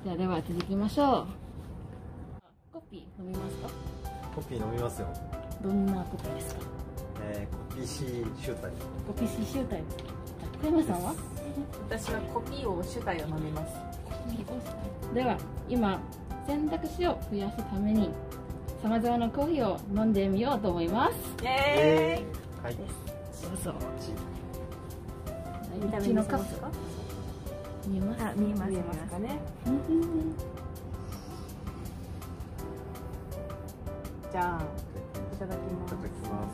じゃあでは続きましょう。コピー飲みますか？ コピー飲みますよ。 どんなコピーですか？ コピーシー集大。 コピー C 集大。小山さんは？ 私はコピーを主体を飲みます。 では今選択肢を増やすためにさまざまなコーヒーを飲んでみようと思います。 イエーイ。 はい。 どうぞ。 見た目 1のカッ見せますか？ プ見えます？ 見えますかね。じゃあいただきます。 いただきます。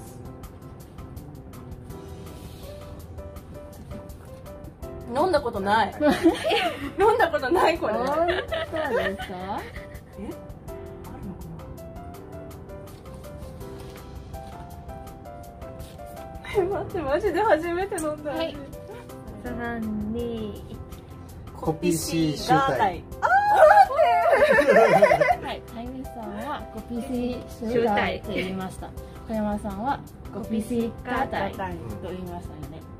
飲んだことない。飲んだことないこれ。 本当ですか？ え？あるのかな。待ってマジで初めて飲んだ。 はい。 3、2、1。 コピーシー集大。 はい、タイミさんはコピー C 集大と言いました。小山さんはコピー C ガータイと言いましたよね。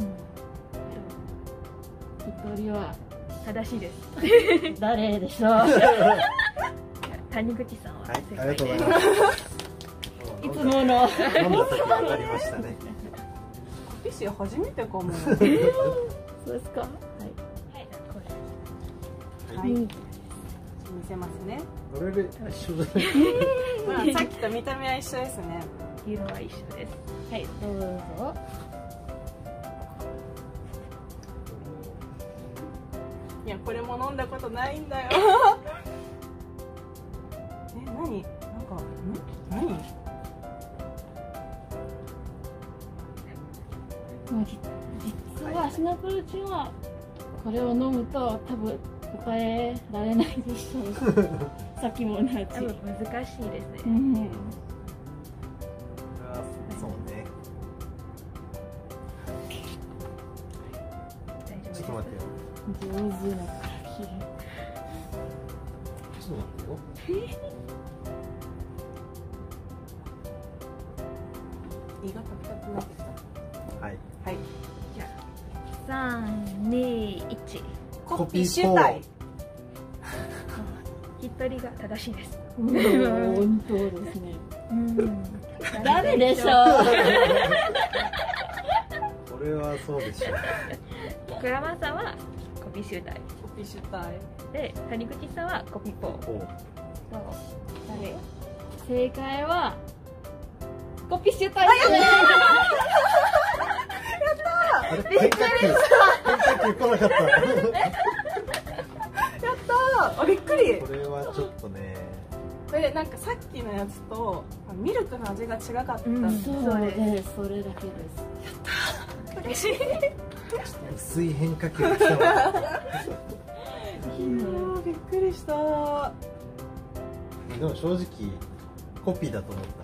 一人は正しいです。 誰でしょう？ 谷口さんははい、 正解ありがとうございです。 ます。 いつもの。 飲んだ時分かりましたね。 コピーシー初めてかも。 そうですか。はい。 はい、これ。 はい。見せますね。 これで一緒じゃない。 まあさっきと見た目は一緒ですね。 色は一緒です。 はい、どうぞ。 いやこれも飲んだことないんだよ。何？なんか何？ 実はシナプルチンはこれを飲むと多分答えられないでしょう。さっきも同じ。 多分難しいですね。 うん。 そうね。 大丈夫です。 ちょっと待ってよ。 上手な書き。 ちょっと待ってよ。 胃がパクパクになってきた。 はい。 はい。 じゃあ、3、2、1。 コピー主体。 一人が正しいです。 本当ですね。 誰でしょう。 これはそうでしょう。 クラマンさんはコピー集大コピー主体。 で、谷口さんはコピーポー。 お誰？ 正解はコピー集大ですね。 あれ変化球来なかった。 やったー。あびっくり。 これはちょっとね。 これなんかさっきのやつとミルクの味が違かった。 そうです。それだけです。 嬉しい。 薄い変化球が来たわ。 びっくりした。 でも正直コピーだと思った。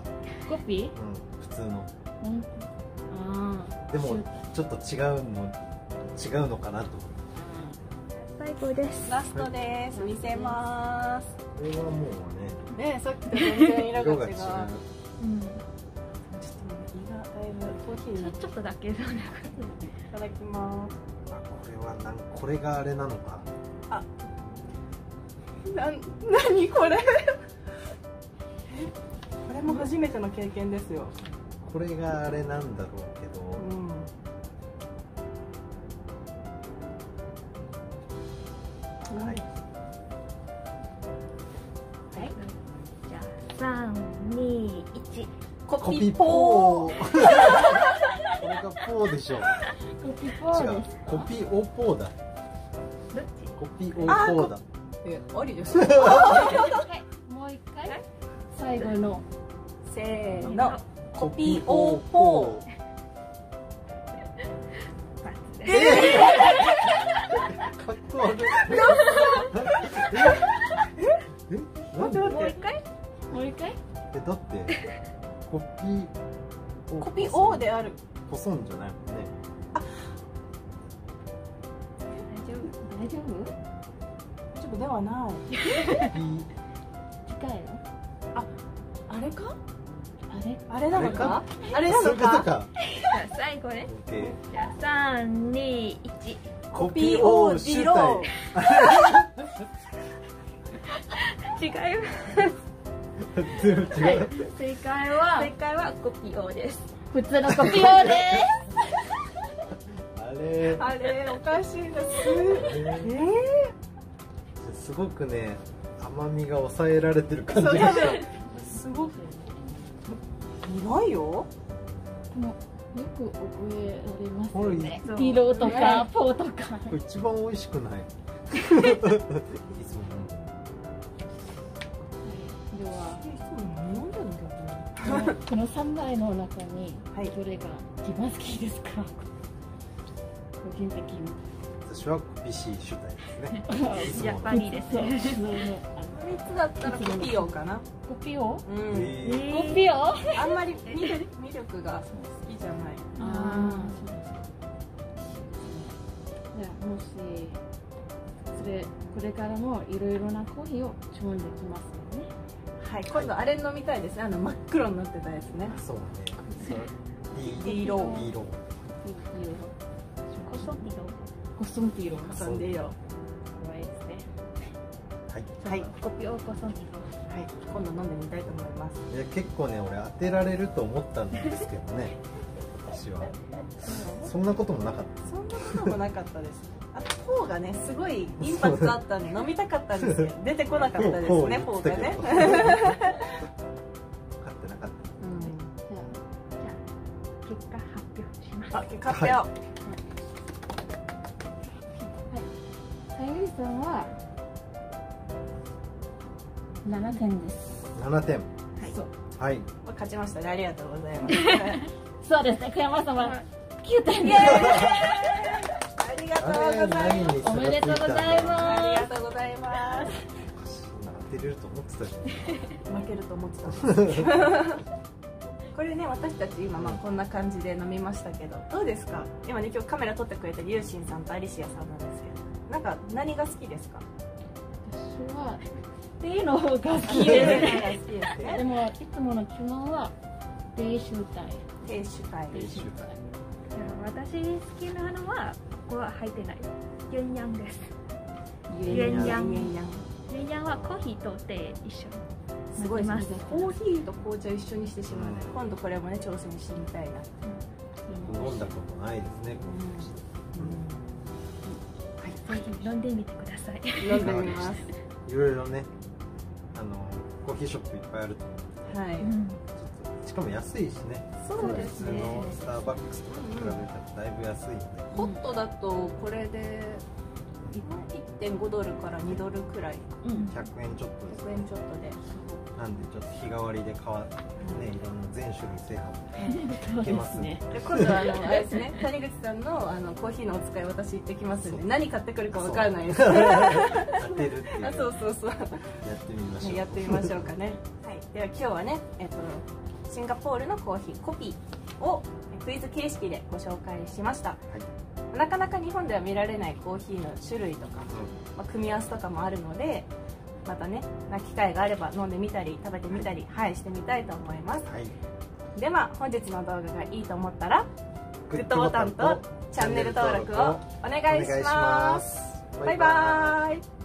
コピー？ 普通の。 ああ。 でもちょっと違うのかなと。 最高です。 ラストです。見せます。 これはもうね。 ね、さっきと全然色色が違う。 うん。 が違う。ちょっと胃がだいぶコーヒーになってちょっとだけそうな。 いただきます。 あ、これがあれなのか。 何これ。これも初めての経験ですよ。 これがあれなんだろうけど。はい。 じゃあ、3、2、1。 コピコピポー。 ポー。これがポーでしょ。 コピポー違うです。。 コピオポーだ。 どっち？ コピオポーだ。 ありですよ。 はい。もう一回。最後の。 せーの。コピオポー。 かっこ悪い。 待って待って。 もう一回？ もう一回。 だってコピオである。 ポソンじゃないもんね。 大丈夫？ ちょっとではない。 近いの？ あれか？ あれ？ あれなのか？あれなそういうことのか？ か。 じゃあ最後ね。 オッケー。 じゃあ3、2、1。 コピオジロー。 違います。 全部違う。 正解はコピオです。 普通のコピオです。 あれあれおかしいです。 すごくね、甘みが抑えられてる感そう、 じが多分すごく苦いよ。 もうよく覚えられますよね。 そうピローとかポーとか。 これ一番美味しくないいつもではいつも飲んでるんだよね。 この3枚の中にはいどれが一番好きですか？個人的に。 私はビシ主体ですね。 やっぱりですそうね。 普通の 3つだったらコピオかな。 コピオ？ うん。 コピオ？ あんまりミルクが好きじゃない。 ああ、そうですか。じゃあもしこれからもいろいろなコーヒーを注文できますよね。 はい、今度あれ飲みたいですね。真っ黒になってたやつね。 そうね。 ディーロー。 ビーロコソピロ。 コソンピロー。 挟んでいいよ。 可愛いですね。 はい、 コピオコソピロ。 はい、今度飲んでみたいと思います。 いや結構ね、俺当てられると思ったんですけどね。私はそんなこともなかっそんなこともなかったです。あとフォーがね、すごいインパクトあったんで飲みたかったんですけど、出てこなかったですね、フォーがね。 分かってなかった。 じゃあ結果発表します。 あ、結果発表。 さゆりさんは7点です。 7点。 そう。 はい。 勝ちましたね、ありがとうございます。 そうですね。小山さんは9点です。 ありがとうございます。 おめでとうございます。 ありがとうございます。 当てれると思ってたじ負けると思ってたんです。これね、私たち今こんな感じで飲みましたけど、どうですか？今ね、今日カメラ撮ってくれてるユーシンさんとアリシアさんなんですけど、なんか何が好きですか？ 私はティーの方が好きですね。 好きですね。 でもいつもの注文は低主体。 低主体。 ゃん。主体。 私好きなのはここは入ってない。ユンヤンです。 ユユンヤン。 ユンヤン。 ユンヤンはコーヒーとテー一緒にすごいですね混ぜ。 コーヒーと紅茶を一緒にしてしまうので、今度これもね挑戦してみたいな。 飲んだことないですね。 ぜひ飲んでみてください。 飲んでみます。 いろいろね、コーヒーショップいっぱいあると思う。 はい。 しかも安いしね。 そうですね。 スターバックスとかに比べたらだいぶ安いので。 ホットだとこれで1.5ドルから2ドルくらい、 うん。 100円ちょっとです 100円ちょっとで。 なんでちょっと日替わりで変わってね、いろんな全種類制覇そうですね。 で今度はあれですね、谷口さんのコーヒーのお使い私行ってきますんで、何買ってくるかわからないです。 当てるっていうあ、そうそうそう。 やってみましょう。 やってみましょうかね。はい。では今日はね、シンガポールのコーヒーコピーをクイズ形式でご紹介しました。 はい。 なかなか日本では見られないコーヒーの種類とか、組み合わせとかもあるので、またね、機会があれば飲んでみたり食べてみたり、はい、してみたいと思います。 はい。 では本日の動画がいいと思ったらグッドボタンとチャンネル登録をお願いします。バイバーイ。